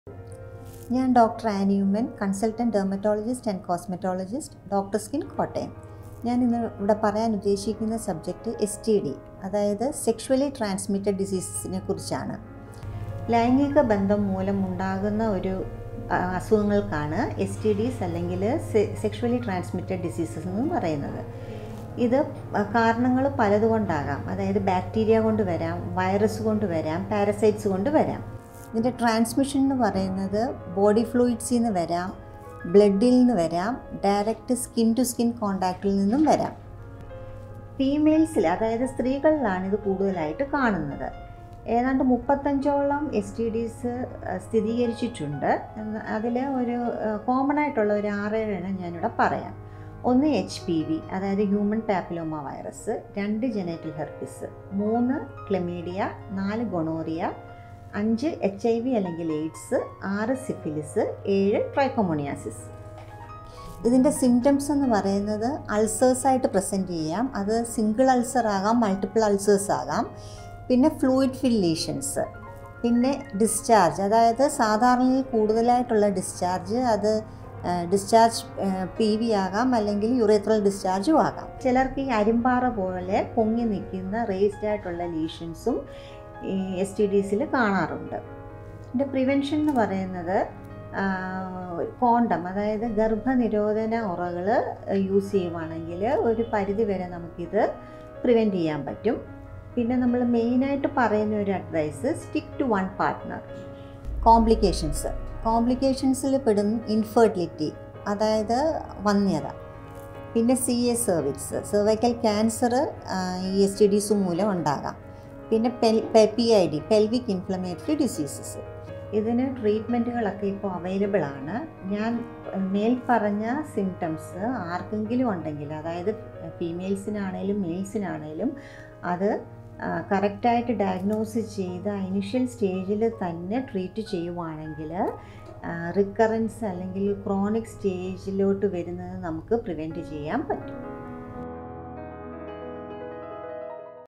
ഞാൻ doctor oommen, consultant dermatologist and cosmetologist, doctor skin Kottayam. ഞാൻ ഇന്ന് ഇവിടെ പറയാൻ ഉദ്ദേശിക്കുന്ന സബ്ജക്റ്റ് STD, അതായത് സെക്ഷുവലി ട്രാൻസ്മിറ്റഡ് ഡിസീസസിനെ കുറിച്ചാണ്. ലൈംഗിക ബന്ധം മൂലം ഉണ്ടാകുന്ന ഒരു അസുഖങ്ങൾക്കാണ് STDs അല്ലെങ്കിൽ സെക്ഷുവലി ട്രാൻസ്മിറ്റഡ് ഡിസീസസ് എന്ന് പറയുന്നത്. ഇത് കാരണങ്ങൾ പലതുകൊണ്ടാകാം. അതായത് ബാക്ടീരിയ കൊണ്ട് വരാം, വൈറസ് കൊണ്ട് വരാം, പാരസൈറ്റ്സ് കൊണ്ട് വരാം. ഇതിൻ്റെ ട്രാൻസ്മിഷൻ എന്ന് പറയുന്നത് ബോഡി ഫ്ലൂയിഡ്സിൽ നിന്ന് വരാം, ബ്ലഡിൽ നിന്ന് വരാം, ഡയറക്റ്റ് സ്കിൻ ടു സ്കിൻ കോണ്ടാക്റ്റിൽ നിന്നും വരാം. ഫീമെയിൽസിൽ, അതായത് സ്ത്രീകളിലാണ് ഇത് കൂടുതലായിട്ട് കാണുന്നത്. ഏതാണ്ട് 35ഓളം STDs സ്ഥിരീകരിച്ചിട്ടുണ്ട്. അതിൽ ഒരു കോമൺ ആയിട്ടുള്ള ഒരു 6-7 എണ്ണം ഞാനിവിടെ പറയാം. 1 HPV, അതായത് human papilloma virus, 2 genital herpes, 3 chlamydia, 4 gonorrhoea, 5 HIV അല്ലെങ്കിൽ എയ്ഡ്സ്, 6 സിഫിലിസ്, 7 ട്രൈക്കോമോണിയാസിസ്. ഇതിൻ്റെ സിംറ്റംസ് എന്ന് പറയുന്നത് അൾസേഴ്സായിട്ട് പ്രസൻറ്റ് ചെയ്യാം. അത് സിംഗിൾ അൾസർ ആകാം, മൾട്ടിപ്പിൾ അൾസേഴ്സ് ആകാം. പിന്നെ ഫ്ലൂയിഡ് ഫിൽ ലീഷൻസ്, പിന്നെ ഡിസ്ചാർജ്, അതായത് സാധാരണയിൽ കൂടുതലായിട്ടുള്ള ഡിസ്ചാർജ്, അത് ഡിസ്ചാർജ് PV ആകാം, അല്ലെങ്കിൽ യുറേത്രൽ ഡിസ്ചാർജും ആകാം. ചിലർക്ക് ഈ അരിമ്പാറ പോലെ പൊങ്ങി നിൽക്കുന്ന റേസ്ഡ് ആയിട്ടുള്ള ലീഷൻസും ഈ STDസിൽ കാണാറുണ്ട്. ഇതിൻ്റെ പ്രിവെൻഷൻ എന്ന് പറയുന്നത് കോണ്ടം, അതായത് ഗർഭനിരോധന ഉറകൾ യൂസ് ചെയ്യുവാണെങ്കിൽ ഒരു പരിധി വരെ നമുക്കിത് പ്രിവെൻറ്റ് ചെയ്യാൻ പറ്റും. പിന്നെ നമ്മൾ മെയിനായിട്ട് പറയുന്ന ഒരു advice, stick to one partner. കോംപ്ലിക്കേഷൻസിൽ പെടും ഇൻഫെർട്ടിലിറ്റി, അതായത് വന്ധ്യത. പിന്നെ CA സെർവിക്സ്, സെർവൈക്കൽ ക്യാൻസർ ഈ STDs മൂലം ഉണ്ടാകാം. പിന്നെ PID, പെൽവിക് ഇൻഫ്ലമേറ്ററി ഡിസീസസ്. ഇതിന് ട്രീറ്റ്മെൻറ്റുകളൊക്കെ ഇപ്പോൾ അവൈലബിൾ ആണ്. ഞാൻ മേൽ പറഞ്ഞ സിംറ്റംസ് ആർക്കെങ്കിലും ഉണ്ടെങ്കിൽ, അതായത് ഫീമെയിൽസിനാണേലും മെയിൽസിനാണേലും, അത് കറക്റ്റായിട്ട് ഡയഗ്നോസ് ചെയ്ത് ഇനിഷ്യൽ സ്റ്റേജിൽ തന്നെ ട്രീറ്റ് ചെയ്യുവാണെങ്കിൽ റിക്കറൻസ് അല്ലെങ്കിൽ ക്രോണിക് സ്റ്റേജിലോട്ട് വരുന്നത് നമുക്ക് പ്രിവെൻറ്റ് ചെയ്യാൻ പറ്റും.